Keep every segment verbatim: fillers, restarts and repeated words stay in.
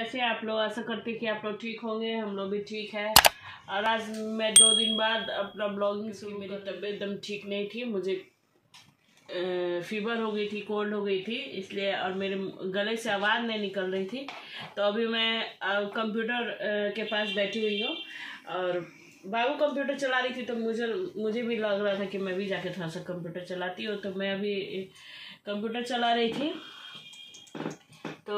कैसे आप लोग? आशा करते कि आप लोग ठीक होंगे। हम लोग भी ठीक है। और आज मैं दो दिन बाद अपना ब्लॉगिंग शुरू। मेरी तबीयत एकदम ठीक नहीं थी, मुझे फीवर हो गई थी, कोल्ड हो गई थी, इसलिए और मेरे गले से आवाज़ नहीं निकल रही थी। तो अभी मैं कंप्यूटर के पास बैठी हुई हूँ और बाबू कंप्यूटर चला रही थी, तो मुझे मुझे भी लग रहा था कि मैं भी जाके थोड़ा सा कंप्यूटर चलाती हूँ। तो मैं अभी कंप्यूटर चला रही थी। तो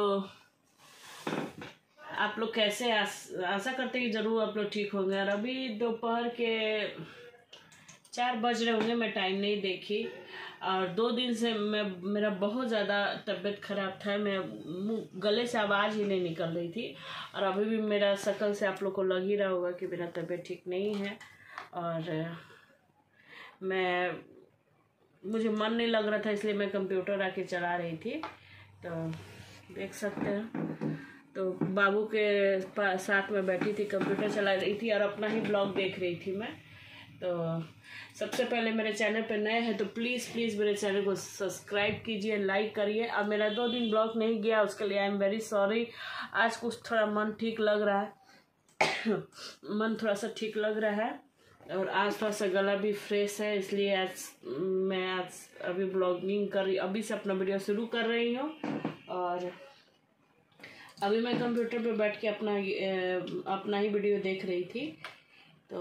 आप लोग कैसे? आस, आशा करते कि ज़रूर आप लोग ठीक होंगे। और अभी दोपहर के चार बज रहे होंगे, मैं टाइम नहीं देखी। और दो दिन से मैं मेरा बहुत ज़्यादा तबीयत ख़राब था, मैं मुँह गले से आवाज़ ही नहीं निकल रही थी। और अभी भी मेरा शक्ल से आप लोग को लग ही रहा होगा कि मेरा तबीयत ठीक नहीं है। और मैं मुझे मन नहीं लग रहा था, इसलिए मैं कंप्यूटर आके चला रही थी। तो देख सकते हैं। तो बाबू के साथ में बैठी थी, कंप्यूटर चला रही थी और अपना ही ब्लॉग देख रही थी मैं। तो सबसे पहले मेरे चैनल पे नए हैं तो प्लीज़ प्लीज़ मेरे चैनल को सब्सक्राइब कीजिए, लाइक करिए। और मेरा दो दिन ब्लॉग नहीं गया, उसके लिए आई एम वेरी सॉरी। आज कुछ थोड़ा मन ठीक लग रहा है मन थोड़ा सा ठीक लग रहा है और आज थोड़ा सा गला भी फ्रेश है, इसलिए आज मैं आज अभी ब्लॉगिंग कर रही अभी से अपना वीडियो शुरू कर रही हूँ। और अभी मैं कंप्यूटर पे बैठ के अपना अपना ही वीडियो देख रही थी। तो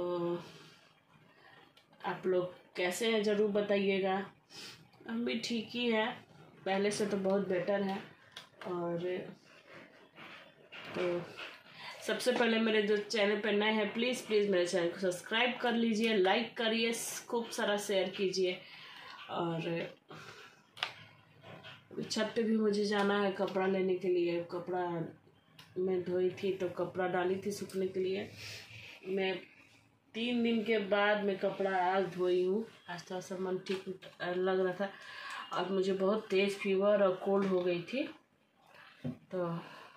आप लोग कैसे हैं ज़रूर बताइएगा। हम भी ठीक ही हैं, पहले से तो बहुत बेटर है। और तो सबसे पहले मेरे जो चैनल पे नए हैं प्लीज़ प्लीज़ मेरे चैनल को सब्सक्राइब कर लीजिए, लाइक करिए, खूब सारा शेयर कीजिए। और छत पे भी मुझे जाना है कपड़ा लेने के लिए। कपड़ा मैं धोई थी तो कपड़ा डाली थी सूखने के लिए। मैं तीन दिन के बाद मैं कपड़ा आज धोई हूँ। आज थोड़ा सा मन ठीक लग रहा था और मुझे बहुत तेज़ फीवर और कोल्ड हो गई थी। तो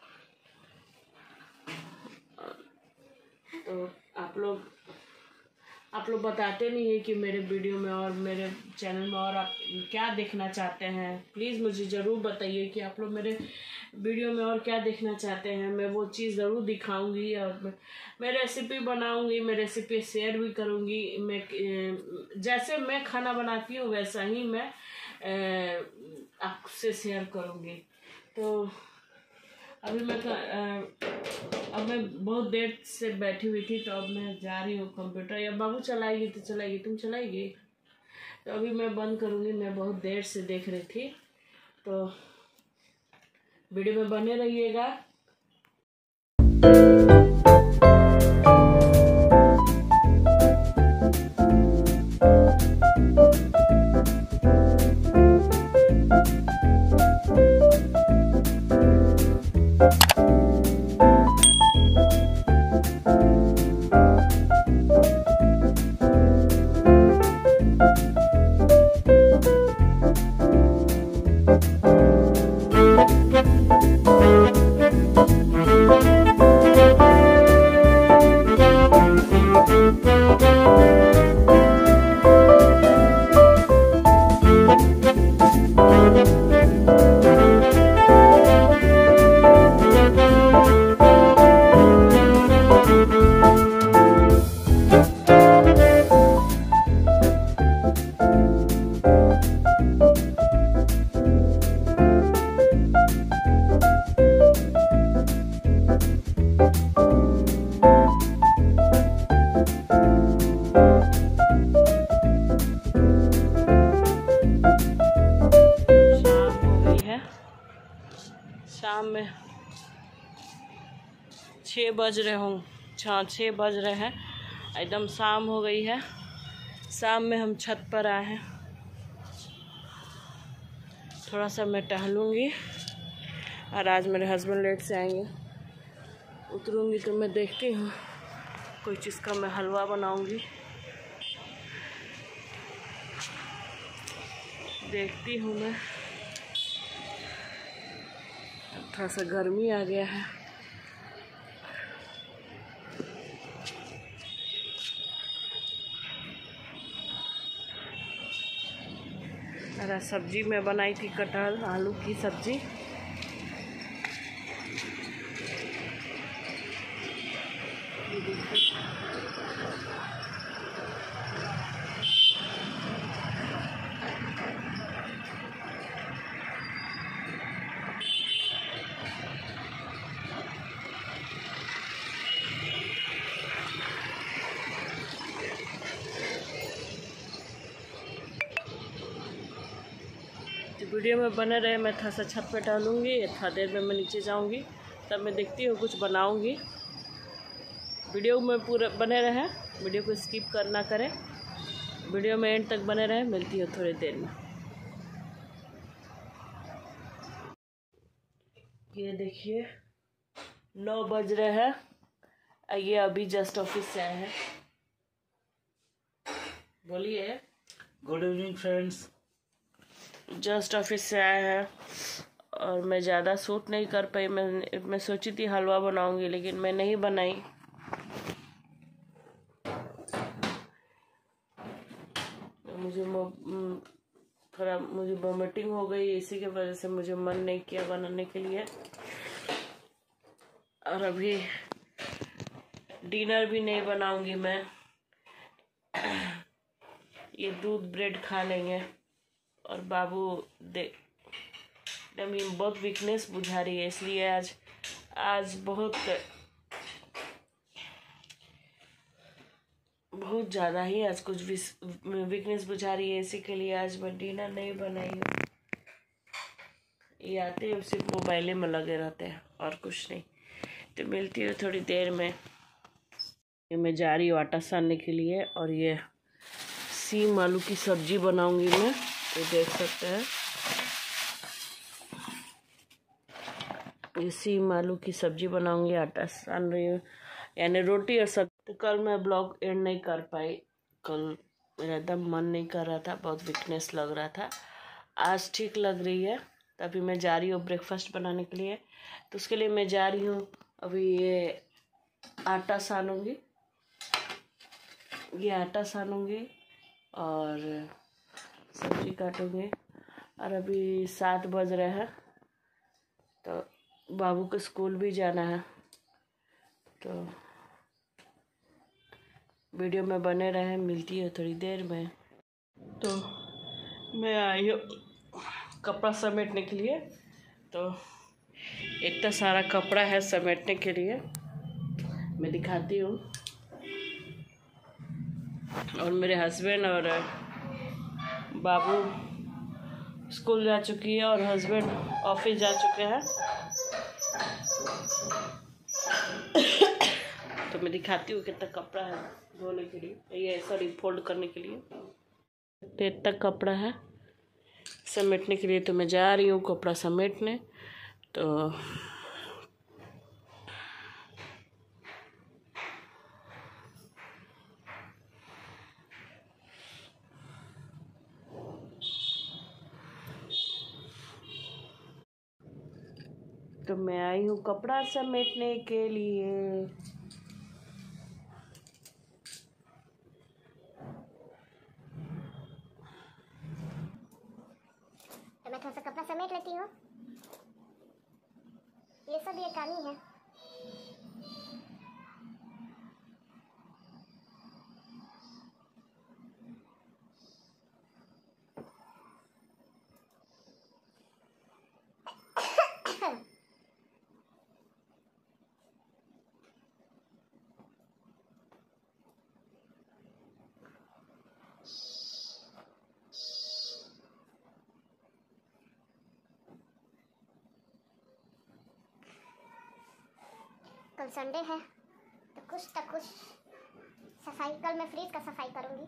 तो आप लोग आप लोग बताते नहीं है कि मेरे वीडियो में और मेरे चैनल में और आप क्या देखना चाहते हैं। प्लीज़ मुझे ज़रूर बताइए कि आप लोग मेरे वीडियो में और क्या देखना चाहते हैं। मैं वो चीज़ ज़रूर दिखाऊंगी और मैं रेसिपी बनाऊंगी, मैं रेसिपी शेयर भी करूंगी। मैं जैसे मैं खाना बनाती हूँ वैसा ही मैं आपसे शेयर करूंगी। तो अभी मैं अब मैं बहुत देर से बैठी हुई थी, तो अब मैं जा रही हूँ कंप्यूटर। या बाबू चलाएगी तो चलाएगी, तुम चलाएगी? तो अभी मैं बंद करूँगी। मैं बहुत देर से देख रही थी, तो वीडियो में बने रहिएगा। शाम में छः बज रहे हों छः छः बज रहे हैं, एकदम शाम हो गई है। शाम में हम छत पर आए हैं, थोड़ा सा मैं टहलूँगी। और आज मेरे हस्बैंड लेट से आएंगे, उतरूँगी तो मैं देखती हूँ कोई चीज़ का मैं हलवा बनाऊँगी, देखती हूँ मैं। थोड़ा सा गर्मी आ गया है। मेरा सब्जी मैं बनाई थी कटहल आलू की सब्जी। वीडियो में बने रहे। मैं थोड़ा सा छत पे टहलूँगी, थोड़ा देर में मैं नीचे जाऊँगी, तब मैं देखती हूँ कुछ बनाऊँगी। वीडियो में पूरा बने रहे, वीडियो को स्किप करना करें, वीडियो में एंड तक बने रहे। मिलती हूँ थोड़ी देर में। ये देखिए नौ बज रहे हैं, ये अभी जस्ट ऑफिस से आए हैं। बोलिए। Good evening friends. Just office से आए हैं और मैं ज़्यादा शूट नहीं कर पाई। मैं मैं सोची थी हलवा बनाऊंगी, लेकिन मैं नहीं बनाई। मुझे थोड़ा मुझे वॉमिटिंग हो गई, इसी की वजह से मुझे मन नहीं किया बनाने के लिए। और अभी डिनर भी नहीं बनाऊंगी मैं, ये दूध ब्रेड खा लेंगे। और बाबू दे एकदम बहुत वीकनेस बुझा रही है, इसलिए आज आज बहुत बहुत ज़्यादा ही आज कुछ वीकनेस बुझा रही है, इसी के लिए आज मैं डिनर नहीं बनाई हूँ। ये आते हैं सिर्फ मोबाइल में लगे रहते हैं और कुछ नहीं। तो मिलती हूँ थोड़ी देर में। ये मैं जा रही हूँ आटा सानने के लिए, और ये सीम आलू की सब्जी बनाऊंगी मैं, तो देख सकते हैं। ये सीम आलू की सब्जी बनाऊंगी, आटा सान रही हूँ, यानी रोटी और सब्जी। तो कल मैं ब्लॉग एंड नहीं कर पाई, कल मेरा एकदम मन नहीं कर रहा था, बहुत वीकनेस लग रहा था। आज ठीक लग रही है, तो अभी मैं जा रही हूँ ब्रेकफास्ट बनाने के लिए। तो उसके लिए मैं जा रही हूँ, अभी ये आटा सानूंगी, ये आटा सानूंगी और सब्जी काटूंगी। और अभी सात बज रहे हैं, तो बाबू को स्कूल भी जाना है। तो वीडियो में बने रहे, मिलती है थोड़ी देर में। तो मैं आई हूँ कपड़ा समेटने के लिए। तो इतना सारा कपड़ा है समेटने के लिए, मैं दिखाती हूँ। और मेरे हस्बैंड और बाबू स्कूल जा चुकी है और हस्बैंड ऑफिस जा चुके हैं। तो मैं दिखाती हूँ कितना कपड़ा है धोने के लिए, ये सॉरी फोल्ड करने के लिए। तो इतना कपड़ा है समेटने के लिए, तो मैं जा रही हूँ कपड़ा समेटने। तो तो मैं आई हूँ कपड़ा समेटने के लिए। तो मैं थोड़ा सा कपड़ा समेट लेती हूँ। ये सब ये कहानी है। कल संडे है, तो कुछ तो कुछ सफाई, कल मैं फ्रिज का सफाई करूँगी।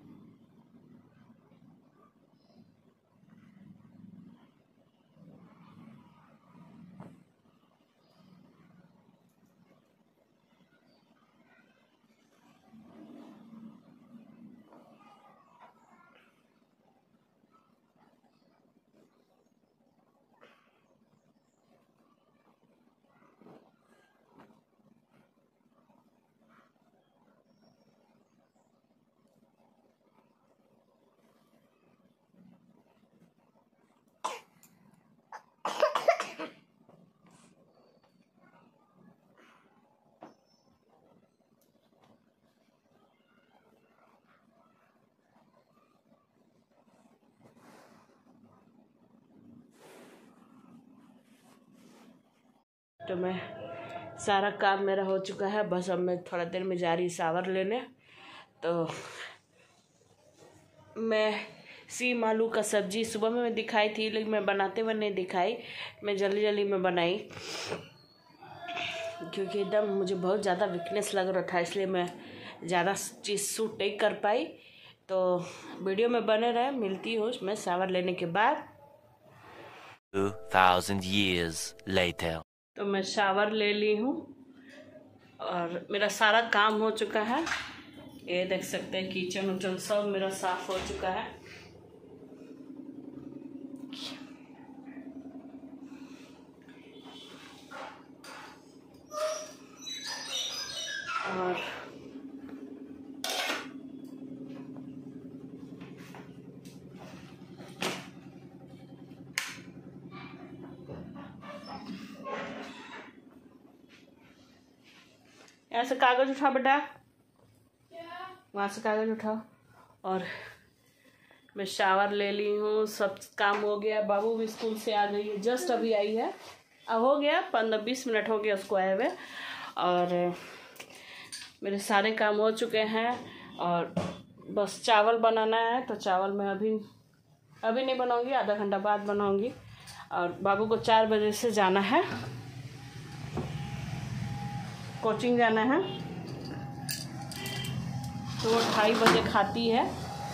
तो मैं सारा काम मेरा हो चुका है, बस अब मैं थोड़ा देर में जा रही शावर लेने। तो मैं सीम आलू का सब्जी सुबह में मैं दिखाई थी, लेकिन मैं बनाते हुए नहीं दिखाई। मैं जल्दी जल्दी में बनाई क्योंकि एकदम मुझे बहुत ज़्यादा वीकनेस लग रहा था, इसलिए मैं ज़्यादा चीज़ शूट नहीं कर पाई। तो वीडियो में बने रहे। मिलती हूँ मैं शावर लेने के बाद। two thousand years later. तो मैं शावर ले ली हूँ और मेरा सारा काम हो चुका है। ये देख सकते हैं किचन उचन सब मेरा साफ हो चुका है। और यहाँ से कागज उठा बेटा, वहाँ से कागज उठाओ। और मैं शावर ले ली हूँ, सब काम हो गया। बाबू भी स्कूल से आ गई है, जस्ट अभी आई है। अब हो गया पंद्रह बीस मिनट हो गया उसको आए हुए। और मेरे सारे काम हो चुके हैं और बस चावल बनाना है। तो चावल मैं अभी अभी नहीं बनाऊंगी, आधा घंटा बाद बनाऊंगी। और बाबू को चार बजे से जाना है, कोचिंग जाना है। तो वो ढाई बजे खाती है।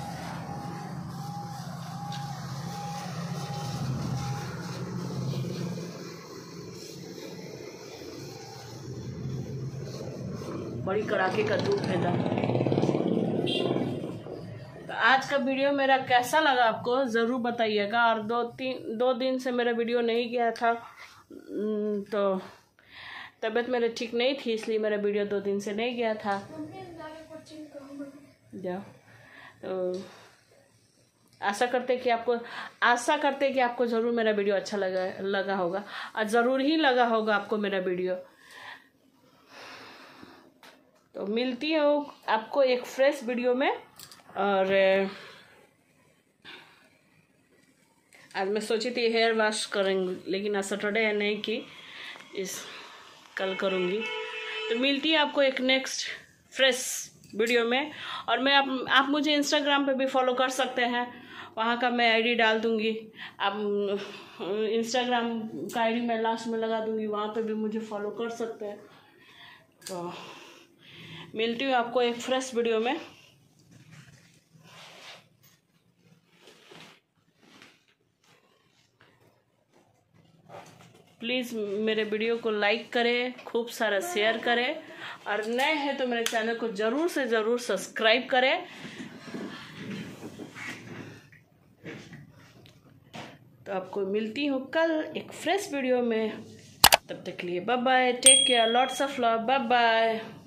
बड़ी कड़ाके का धूप है इधर। तो आज का वीडियो मेरा कैसा लगा आपको ज़रूर बताइएगा। और दो तीन दो दिन से मेरा वीडियो नहीं गया था, तो तबीयत मेरे ठीक नहीं थी, इसलिए मेरा वीडियो दो दिन से नहीं गया था। जाओ। तो आशा करते कि आपको आशा करते कि आपको ज़रूर मेरा वीडियो अच्छा लगा लगा होगा और ज़रूर ही लगा होगा आपको मेरा वीडियो। तो मिलती हूँ आपको एक फ्रेश वीडियो में। और आज मैं सोची थी हेयर वॉश करेंगे, लेकिन आज सैटरडे है नहीं की, इस कल करूँगी। तो मिलती है आपको एक नेक्स्ट फ्रेश वीडियो में। और मैं आप आप मुझे इंस्टाग्राम पे भी फॉलो कर सकते हैं, वहाँ का मैं आईडी डाल दूँगी। आप इंस्टाग्राम का आईडी मैं लास्ट में लगा दूँगी, वहाँ पे भी मुझे फॉलो कर सकते हैं। तो मिलती हूँ आपको एक फ्रेश वीडियो में। प्लीज़ मेरे वीडियो को लाइक करें, खूब सारा शेयर करें। और नए हैं तो मेरे चैनल को ज़रूर से ज़रूर सब्सक्राइब करें। तो आपको मिलती हूँ कल एक फ्रेश वीडियो में। तब तक के लिए bye bye, take care, lots of love, bye bye.